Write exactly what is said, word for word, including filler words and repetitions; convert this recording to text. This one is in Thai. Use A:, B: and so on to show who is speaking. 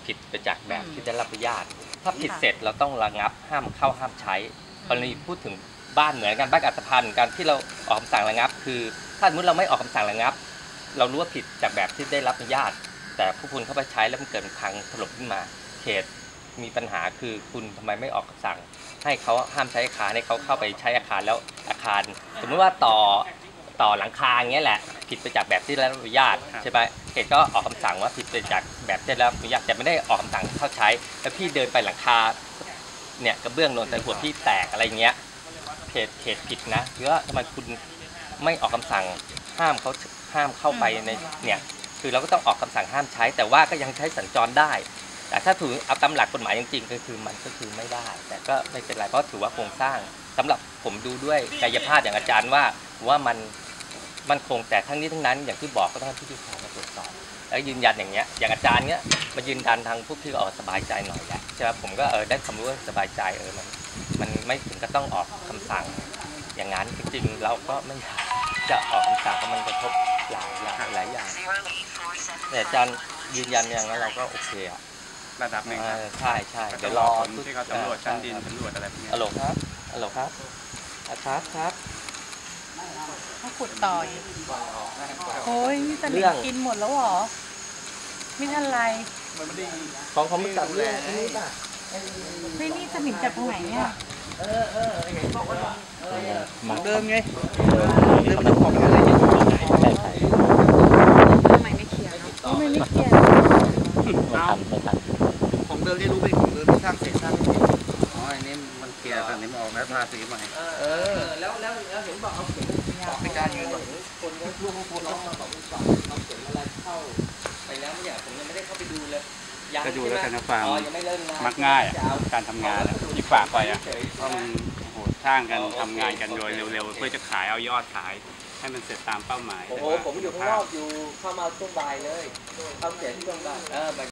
A: ผิดไปจากแบบที่ได้รับอนุญาตถ้าผิดเสร็จเราต้องระงับห้ามเข้าห้ามใช้กรณีพูดถึงบ้านเหมือนกันบ้านอัตภัณฑ์การที่เราออกคำสั่งระงับคือถ้าสมมติเราไม่ออกคำสั่งระงับเรารู้ว่าผิดจากแบบที่ได้รับอนุญาตแต่ผู้คุณเข้าไปใช้แล้วมันเกิดพังถล่มขึ้นมาเขตมีปัญหาคือคุณทำไมไม่ออกคำสั่งให้เขาห้ามใช้อาคารให้เขาเข้าไปใช้อาคารแล้วอาคารสมมติว่าต่อต่อหลังคาอย่างเงี้ยแหละผิดไปจากแบบที่ได้รับอนุญาตใช่ไหมเขตก็ออกคำสั่งว่าผิดไปจากแบบที่ได้รับอนุญาตแต่ไม่ได้ออกคำสั่งเข้าใช้แล้วพี่เดินไปหลังคาเนี่ยกระเบื้องโดนแต่หัวพี่แตกอะไรเงี้ยเขตเขตผิดนะหรือว่าทำไมคุณไม่ออกคำสั่งห้ามเขาห้ามเข้าไปในเนี่ยคือเราก็ต้องออกคำสั่งห้ามใช้แต่ว่าก็ยังใช้สัญจรได้แต่ถ้าถือเอาตามหลักกฎหมายจริงๆก็คือมันก็คือไม่ได้แต่ก็ไม่เป็นไรเพราะถือว่าโครงสร้างสำหรับผมดูด้วยกายภาพอย่างอาจารย์ว่าว่ามันมันคงแต่ทั้งนี้ทั้งนั้นอย่างที่บอกก็ต้องให้ผู้ที่เชี่ยวชาญมาตรวจสอบแล้วยืนยันอย่างเงี้ยอย่างอาจารย์เนี้ยมายืนยันทางพวกพี่ก็ออกสบายใจหน่อยแหละใช่ไหมผมก็เออได้ความรู้สบายใจเออมันมันไม่ถึงก็ต้องออกคำสั่งอย่างนั้นจริงๆเราก็ไม่อยากจะออกคำสั่งเพราะมันกระทบหลายอย่างหลายอย่างแต่อาจารย์ยืนยันอย่างนั้นเราก็โอเคอะ
B: ระดับหนึ่ง
A: ใช่ใช่เดี๋ยวรอ
B: ที่เขาตำรวจชั้นดินตำรวจอะไรพวกนี้
A: ฮัลโหลครับฮัลโหลครับครับครับ
C: เขาขุดต่ออีกโอ้ยนี่สนิมกินหมดแล้วเหรอไม่ทันไร
A: ของเขาไม่จับเรื่องนี้ป่ะ
C: ไม่นี่สนิมจากตรงไหนเนี่ย
A: เออเออเห็นบอกว่า
B: ของเดิมไงเดิมมันจะของอะไรอย่างเงี้ย
A: ใช่ใช่
C: ทำไมไม่เคลียร์เนาะทำไมไม่เคลียร์
A: ไม่ทันไม่ทัน
B: ของเดิมที่รู้เป็นของเดิมที่สร้างเสร็จสร้างเสร็จอ๋ออันนี้มันเคลียร์แต่นี้มันออกแล้วทาสีใหม่
A: เออแล้วแล้วแล้วเห็นบอกเอาเข็ม
B: บอกไม่กล้ายืน
A: คนก็ลูกของคนเราสองคนสองเอาเข็มอะไรเข้าไปแล้วเนี่ยผมยังไม่ได้เข้าไปดูเลย
B: ก็ดูแล้วแต่ในฟาร์มมักง่ายการทำงานอีกฝากไปอ่ะต้องโหดช่างกันทำงานกันโดยเร็วๆเพื่อจะขายเอายอดขายให้มันเสร็จตามเป้าหมาย
A: โอ้โหผมอยู่ข้างนอกอยู่เข้ามาช่วงบ่ายเลยเข้าเสร็จช่วงบ่ายเออ